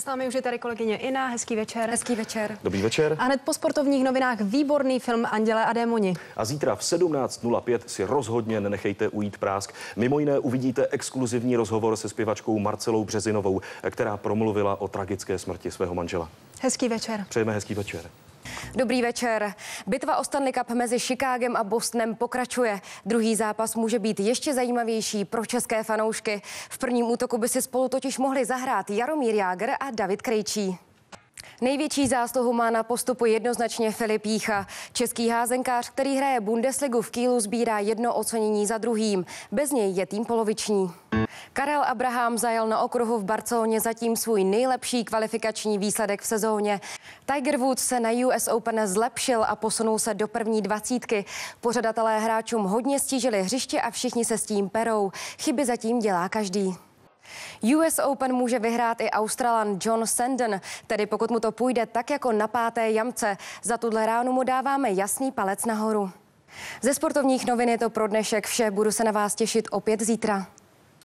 S námi už je tady kolegyně Ina. Hezký večer. Hezký večer. Dobrý večer. A hned po sportovních novinách výborný film Anděle a démoni. A zítra v 17:05 si rozhodně nenechejte ujít prásk. Mimo jiné uvidíte exkluzivní rozhovor se zpěvačkou Marcelou Březinovou, která promluvila o tragické smrti svého manžela. Hezký večer. Přejeme hezký večer. Dobrý večer. Bitva o Stanley Cup mezi Chicagem a Bostonem pokračuje. Druhý zápas může být ještě zajímavější pro české fanoušky. V prvním útoku by si spolu totiž mohli zahrát Jaromír Jágr a David Krejčí. Největší zásluhu má na postupu jednoznačně Filip Jícha. Český házenkář, který hraje Bundesligu v Kielu, sbírá jedno ocenění za druhým. Bez něj je tým poloviční. Karel Abraham zajel na okruhu v Barceloně zatím svůj nejlepší kvalifikační výsledek v sezóně. Tiger Woods se na US Open zlepšil a posunul se do první 20. Pořadatelé hráčům hodně stížili hřiště a všichni se s tím perou. Chyby zatím dělá každý. US Open může vyhrát i Australan John Sandon, tedy pokud mu to půjde tak jako na páté jamce. Za tuhle ránu mu dáváme jasný palec nahoru. Ze sportovních novin je to pro dnešek vše, budu se na vás těšit opět zítra.